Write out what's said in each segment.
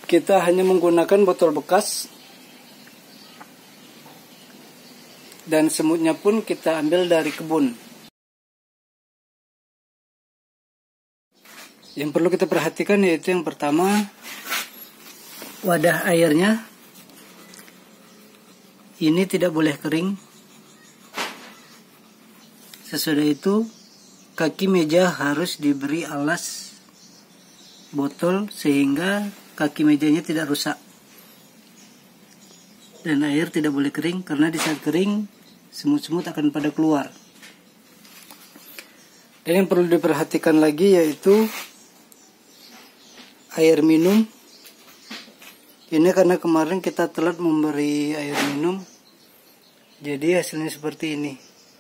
kita hanya menggunakan botol bekas, dan semutnya pun kita ambil dari kebun. Yang perlu kita perhatikan yaitu yang pertama, wadah airnya ini tidak boleh kering. Sesudah itu kaki meja harus diberi alas botol sehingga kaki mejanya tidak rusak. Dan air tidak boleh kering karena di saat kering semut-semut akan pada keluar. Dan yang perlu diperhatikan lagi yaitu air minum. Ini karena kemarin kita telat memberi air minum, jadi hasilnya seperti ini.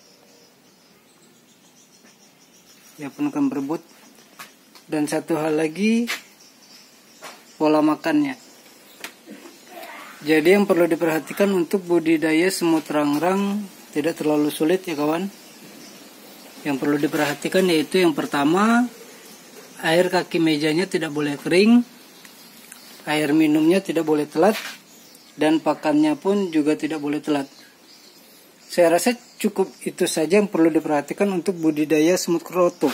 Ya pun akan berebut. Dan satu hal lagi, pola makannya. Jadi yang perlu diperhatikan untuk budidaya semut rangrang tidak terlalu sulit ya kawan. Yang perlu diperhatikan yaitu yang pertama, air kaki mejanya tidak boleh kering, air minumnya tidak boleh telat, dan pakannya pun juga tidak boleh telat. Saya rasa cukup itu saja yang perlu diperhatikan untuk budidaya semut kroto.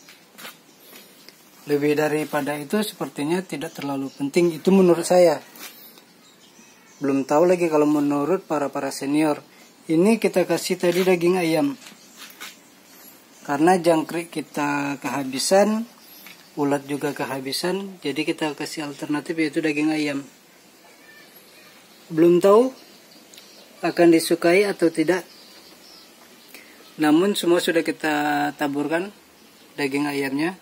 Lebih daripada itu sepertinya tidak terlalu penting, itu menurut saya. Belum tahu lagi kalau menurut para senior. Ini kita kasih tadi daging ayam. Karena jangkrik kita kehabisan, ulat juga kehabisan, jadi kita kasih alternatif yaitu daging ayam. Belum tahu akan disukai atau tidak, namun semua sudah kita taburkan daging ayamnya.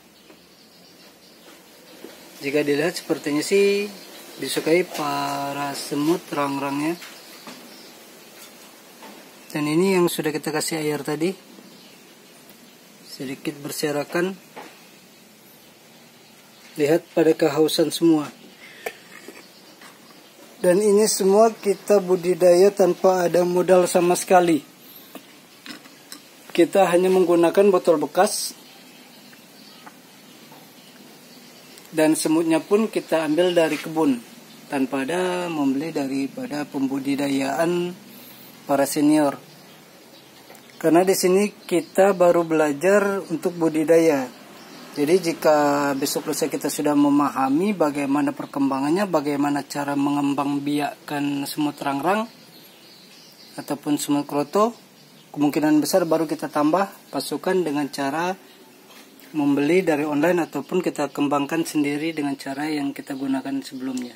Jika dilihat sepertinya sih disukai para semut rangrangnya. Dan ini yang sudah kita kasih air tadi, sedikit berserakan. Lihat pada kehausan semua. Dan ini semua kita budidaya tanpa ada modal sama sekali. Kita hanya menggunakan botol bekas. Dan semutnya pun kita ambil dari kebun. Tanpa ada membeli daripada pembudidayaan para senior. Karena di sini kita baru belajar untuk budidaya. Jadi jika besok lusa kita sudah memahami bagaimana perkembangannya, bagaimana cara mengembang biakkan semut rangrang ataupun semut kroto, kemungkinan besar baru kita tambah pasukan dengan cara membeli dari online ataupun kita kembangkan sendiri dengan cara yang kita gunakan sebelumnya.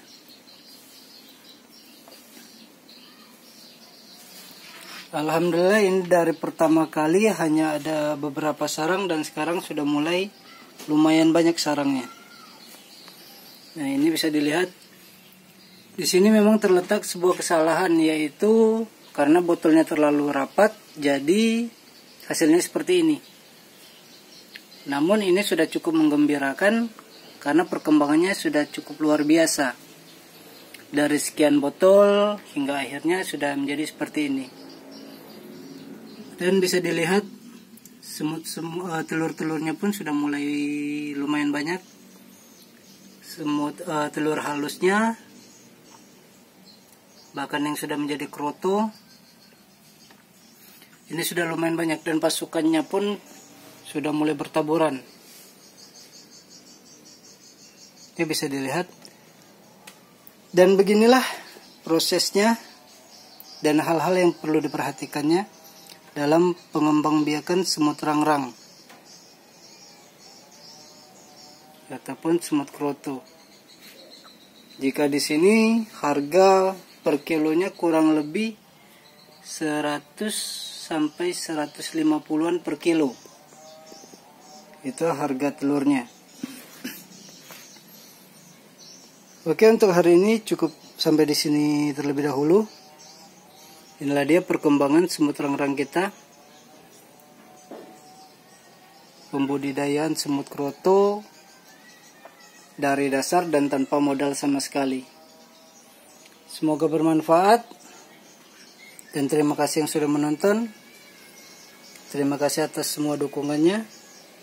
Alhamdulillah ini dari pertama kali hanya ada beberapa sarang dan sekarang sudah mulai lumayan banyak sarangnya. Nah, ini bisa dilihat. Di sini memang terletak sebuah kesalahan, yaitu karena botolnya terlalu rapat, jadi hasilnya seperti ini. Namun ini sudah cukup menggembirakan karena perkembangannya sudah cukup luar biasa. Dari sekian botol hingga akhirnya sudah menjadi seperti ini. Dan bisa dilihat telur-telurnya pun sudah mulai lumayan banyak. Telur halusnya, bahkan yang sudah menjadi kroto, ini sudah lumayan banyak. Dan pasukannya pun sudah mulai bertaburan. Ini bisa dilihat. Dan beginilah prosesnya dan hal-hal yang perlu diperhatikannya dalam pengembangbiakan semut rangrang ataupun semut kroto. Jika di sini harga per kilonya kurang lebih 100 sampai 150-an per kilo. Itu harga telurnya. Oke, untuk hari ini cukup sampai di sini terlebih dahulu. Inilah dia perkembangan semut rangrang kita. Pembudidayaan semut kroto dari dasar dan tanpa modal sama sekali. Semoga bermanfaat. Dan terima kasih yang sudah menonton. Terima kasih atas semua dukungannya.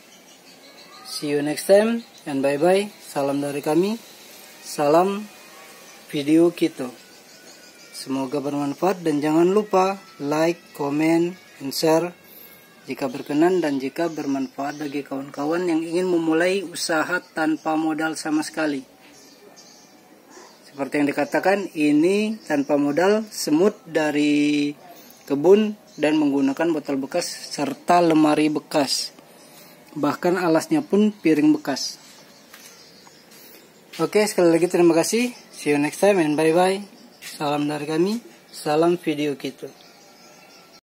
See you next time and bye-bye. Salam dari kami. Salam video kita. Semoga bermanfaat dan jangan lupa like, comment, and share jika berkenan dan jika bermanfaat bagi kawan-kawan yang ingin memulai usaha tanpa modal sama sekali. Seperti yang dikatakan, ini tanpa modal, semut dari kebun dan menggunakan botol bekas serta lemari bekas. Bahkan alasnya pun piring bekas. Oke, sekali lagi terima kasih. See you next time and bye-bye. Salam dari kami, salam video kita.